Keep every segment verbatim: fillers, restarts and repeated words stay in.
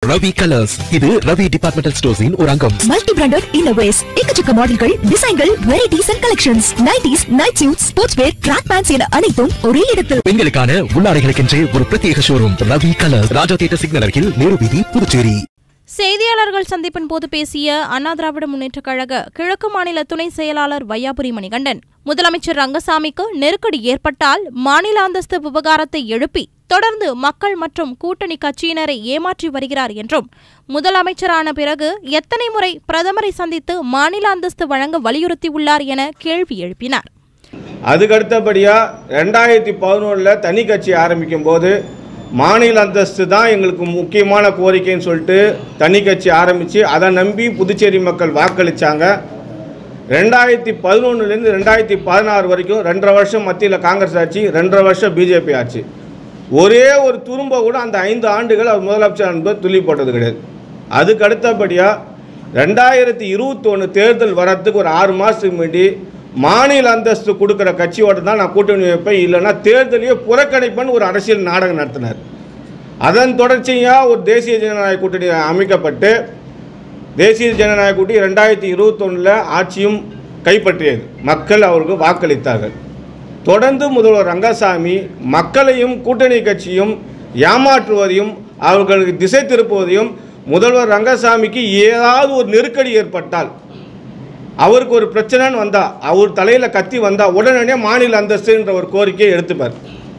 Ravi colours. இது Ravi departmental ஸ்டோர்ஸின் ஒரு அங்கம். மல்டி பிராண்டட் இன்னோவேஸ், எக்கச்சக்க மாடல்கள், டிசைன்கள், varieties and collections, nighties, night suit, sports wear, track pants என அனைத்தும் ஒரே இடத்தில். பெண்களுக்கான உள்ளாடைகளுக்கென்றே ஒரு பிரத்யேக showroom Ravi colours, Raja theatre signal அருகில், நேரு வீதி, புதுச்சேரி. செய்தியாளர்கள் சந்திப்பின் போது பேசிய அண்ணா திராவிட முன்னேற்ற கழக கிழக்கு மாநில துணை செயலாளர் வையாபுரி மணிகண்டன், முதலமைச்சர் ரங்கசாமிக்கு நெருக்கடி ஏற்பட்டால் மாநில அந்தஸ்து விவகாரத்தை எழுப்பி தொடர்ந்து மக்கள் மற்றும் கூட்டணி கட்சியினரை ஏமாற்றி வருகிறார் என்றும், முதலமைச்சரான பிறகு எத்தனை முறை பிரதமரை சந்தித்து மாநில அந்தஸ்து வழங்க வலியுறுத்தியுள்ளார் என கேள்வி எழுப்பினார். அதுக்கடுத்தபடியா ரெண்டாயிரத்தி பதினொன்னுல தனி கட்சி ஆரம்பிக்கும் போது மாநில அந்தஸ்து தான் எங்களுக்கு முக்கியமான கோரிக்கைன்னு சொல்லிட்டு தனி கட்சி ஆரம்பித்து அதை நம்பி புதுச்சேரி மக்கள் வாக்களித்தாங்க. ரெண்டாயிரத்தி பதினொன்னுலேருந்து ரெண்டாயிரத்தி பதினாறு வரைக்கும் ரெண்டரை வருஷம் மத்தியில் காங்கிரஸ் ஆட்சி, ரெண்டரை வருஷம் பிஜேபி ஆட்சி. ஒரே ஒரு துரும்ப கூட அந்த ஐந்து ஆண்டுகள் அவர் முதலமைச்சர் என்பது துள்ளி போட்டது கிடையாது. அதுக்கு அடுத்தபடியாக ரெண்டாயிரத்தி இருபத்தி ஒன்று தேர்தல் வரத்துக்கு ஒரு ஆறு மாதத்துக்கு முன்னாடி மாநில அந்தஸ்து கொடுக்குற கட்சியோடு தான் நான் கூட்டணி வைப்பேன், இல்லைன்னா தேர்தலையே புறக்கணிப்பேன்னு ஒரு அரசியல் நாடகம் நடத்தினார். அதன் தொடர்ச்சியாக ஒரு தேசிய ஜனநாயக கூட்டணி அமைக்கப்பட்டு தேசிய ஜனநாயக கூட்டணி ரெண்டாயிரத்தி இருபத்தொன்னில் ஆட்சியும் கைப்பற்றியது. மக்கள் அவருக்கு வாக்களித்தார்கள். தொடர்ந்து முதல்வர் ரங்கசாமி மக்களையும் கூட்டணி கட்சியும் ஏமாற்றுவதையும் அவர்களுக்கு திசை திருப்புவதையும், முதல்வர் ரங்கசாமிக்கு ஏதாவது ஒரு நெருக்கடி ஏற்பட்டால், அவருக்கு ஒரு பிரச்சனைன்னு வந்தால், அவர் தலையில் கத்தி வந்தால் உடனடியே மாநில அந்தஸ்துன்ற ஒரு கோரிக்கையை எடுத்துப்பார்.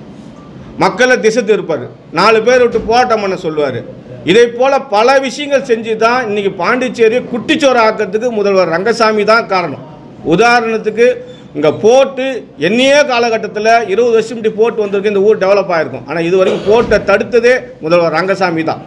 மக்களை திசை திருப்பார். நாலு பேர் விட்டு போராட்டம் பண்ண சொல்லுவார். இதை போல் பல விஷயங்கள் செஞ்சு தான் இன்றைக்கி பாண்டிச்சேரியை குட்டிச்சோறு ஆக்கிறதுக்கு முதல்வர் ரங்கசாமி தான் காரணம். உதாரணத்துக்கு இங்கே போட்டு என்னையே காலகட்டத்தில் இருபது வருஷம் இப்படி போட்டு வந்திருக்கு, இந்த ஊர் டெவலப் ஆகிருக்கும். ஆனால் இது வரைக்கும் போட்டை தடுத்ததே முதல்வர் ரங்கசாமி தான்.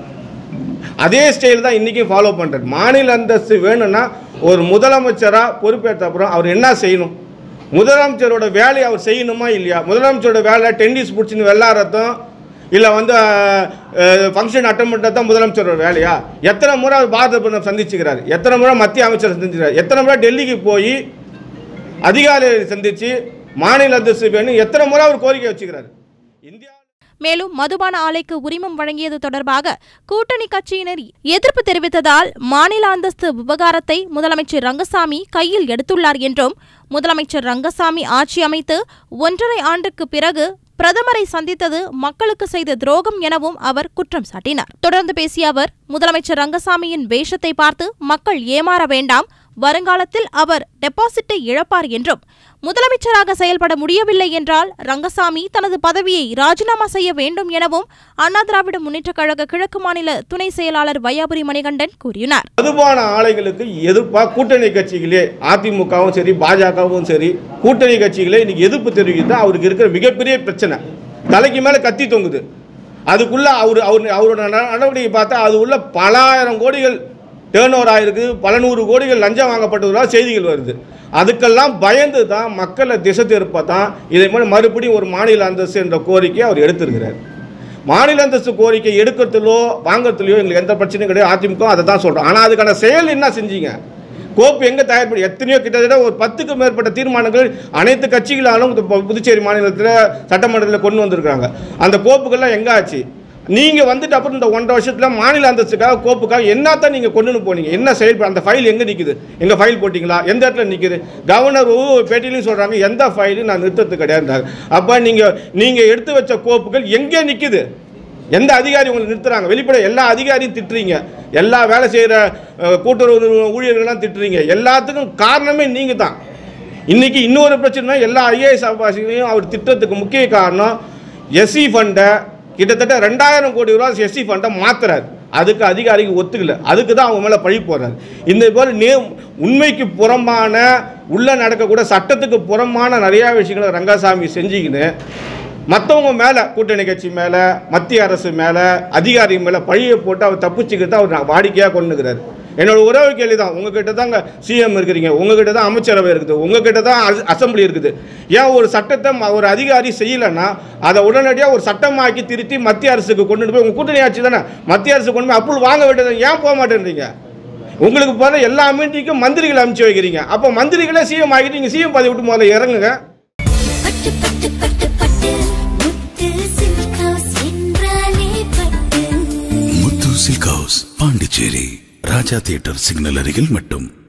அதே ஸ்டைல் தான் இன்றைக்கும் ஃபாலோ பண்ணுறாரு. மாநில அந்தஸ்து வேணும்னா ஒரு முதலமைச்சராக பொறுப்பேற்ற அப்புறம் அவர் என்ன செய்யணும்? முதலமைச்சரோட வேலையை அவர் செய்யணுமா இல்லையா? முதலமைச்சரோட வேலை டென்னிஸ் பிடிச்சின்னு வெள்ளாரத்தும் இல்லை வந்து ஃபங்க்ஷன் அட்டன் பண்ணுறது தான் முதலமைச்சரோட வேலையா? எத்தனை முறை அவர் பாரத பிரதமர் சந்திச்சுக்கிறார், எத்தனை முறை மத்திய அமைச்சரை சந்திச்சுக்கிறார், எத்தனை முறை டெல்லிக்கு போய் அதிகாரிகளை சந்தித்து மாநில அந்தஸ்து வேணும் எத்தனை முறை அவர் கோரிக்கை வச்சுக்கிறார். இந்தியா மேலும் மதுபான ஆலைக்கு உரிமம் வழங்கியது தொடர்பாக கூட்டணி கட்சியினர் எதிர்ப்பு தெரிவித்ததால் மாநில அந்தஸ்து விவகாரத்தை முதலமைச்சர் ரங்கசாமி கையில் எடுத்துள்ளார் என்றும், முதலமைச்சர் ரங்கசாமி ஆட்சி அமைத்து ஒன்றரை ஆண்டுக்கு பிறகு பிரதமரை சந்தித்தது மக்களுக்கு செய்த துரோகம் எனவும் அவர் குற்றம் சாட்டினார். தொடர்ந்து பேசிய அவர், முதலமைச்சர் ரங்கசாமியின் வேஷத்தை பார்த்து மக்கள் ஏமாற வேண்டாம், வருங்காலத்தில் அவர் டெபாசிட்டை இழப்பார் என்றும், முதலமைச்சராக செயல்பட முடியவில்லை என்றால் ரங்கசாமி தனது பதவியை ராஜினாமா செய்ய வேண்டும் எனவும் அண்ணா திராவிட முன்னேற்ற கழக கிழக்கு மாநில துணை செயலாளர் வையாபுரி மணிகண்டன் கூறினார். மதுபான ஆலைகளுக்கு எதிர்ப்பாக கூட்டணி கட்சிகளே, அதிமுகவும் சரி பாஜகவும் சரி, கூட்டணி கட்சிகளே இன்னைக்கு எதிர்ப்பு தெரிவிக்கிறது அவருக்கு இருக்கிற மிகப்பெரிய பிரச்சனை. தலைக்கு மேலே கத்தி தொங்குது. அதுக்குள்ள அவர் அவர் அவரோட நடவடிக்கை பார்த்தா அது உள்ள பல ஆயிரம் கோடிகள் டேர்ன் ஓவர் ஆகிருக்கு, பல நூறு கோடிகள் லஞ்சம் வாங்கப்பட்டதாக செய்திகள் வருது. அதுக்கெல்லாம் பயந்து தான் மக்களை திசை திருப்ப தான் இதை மாதிரி மறுபடியும் ஒரு மாநில அந்தஸ்து என்ற கோரிக்கையை அவர் எடுத்திருக்கிறார். மாநில அந்தஸ்து கோரிக்கை எடுக்கிறதுலோ வாங்கிறதுலையோ எங்களுக்கு எந்த பிரச்சனையும் கிடையாது. அதிமுக அதை தான் சொல்கிறோம். ஆனால் அதுக்கான செயல் என்ன செஞ்சீங்க? கோப்பு எங்கே தயார்படி? எத்தனையோ கிட்டத்தட்ட ஒரு பத்துக்கும் மேற்பட்ட தீர்மானங்கள் அனைத்து கட்சிகளாலும் புதுச்சேரி மாநிலத்தில் சட்டமன்றத்தில் கொண்டு வந்திருக்காங்க. அந்த கோப்புகள்லாம் எங்கே ஆச்சு? நீங்கள் வந்துட்டு அப்புறம் இந்த ஒன்றரை வருஷத்தில் மாநில அந்தஸ்துக்காக கோப்புக்காக என்னத்தான் நீங்கள் கொண்டுன்னு போனீங்க? என்ன செயல்பட? அந்த ஃபைல் எங்கே நிற்குது? எங்கள் ஃபைல் போட்டிங்களா? எந்த இடத்துல நிற்குது? கவர்னர் ஒவ்வொரு பேட்டிலையும் சொல்கிறாங்க எந்த ஃபைலும் நான் நிறுத்தத்து கிடையாது. அப்போ நீங்கள் நீங்கள் எடுத்து வச்ச கோப்புகள் எங்கே நிற்குது? எந்த அதிகாரி உங்களை நிறுத்துறாங்க? வெளிப்பட எல்லா அதிகாரியும் திட்டுறீங்க, எல்லா வேலை செய்கிற கூட்டுறவு ஊழியர்கள்லாம் திட்டுறீங்க. எல்லாத்துக்கும் காரணமே நீங்கள் தான். இன்றைக்கி இன்னொரு பிரச்சனை, எல்லா ஐஏஎஸ் ஆஃபீஸரையும் அவர் திட்டத்துக்கு முக்கிய காரணம் எஸ்சி ஃபண்டை கிட்டத்தட்ட ரெண்டாயிரம் கோடி ரூபா எஸ்சி ஃபண்டை மாற்றுறாரு. அதுக்கு அதிகாரிக்கு ஒத்துக்கல. அதுக்கு தான் அவங்க மேலே பழி போடுறாரு. இந்த போல் நே உண்மைக்கு புறம்பான உள்ள நடக்கக்கூட சட்டத்துக்கு புறம்பான நிறையா விஷயங்களை ரங்கசாமி செஞ்சுக்கின்னு மற்றவங்க மேலே, கூட்டணி கட்சி மேலே, மத்திய அரசு மேலே, அதிகாரி மேலே பழியை போட்டு அவர் தப்பிச்சுக்கிட்டு அவர் வாடிக்கையாக கொண்டுக்கிறார். என்னோட உறவு கேள்வி தான், உங்ககிட்ட தாங்க சிஎம் இருக்கிறீங்க, உங்ககிட்ட தான் அமைச்சரவை இருக்குது, உங்ககிட்ட தான் அசம்பிளி இருக்குது. ஏன் ஒரு சட்டத்தை ஒரு அதிகாரி செய்யலைன்னா அதை உடனடியாக ஒரு சட்டமாக்கி திருத்தி மத்திய அரசுக்கு கொண்டு போய், உங்கள் கூட்டணி ஆட்சி தானே, மத்திய அரசு கொண்டு போய் அப்ரூவல் வாங்க வேண்டியது ஏன் போக மாட்டேன்றீங்க? உங்களுக்கு போகிற எல்லா அமெண்ட்ரிக்கும் மந்திரிகளை அனுப்பிச்சு வைக்கிறீங்க. அப்போ மந்திரிகளே சிஎம் ஆகிட்டு நீங்கள் சிஎம் பதவி விட்டு முதல்ல இறங்குங்க. Silk house Pondicherry Raja theatre signal அருகில் மட்டும்.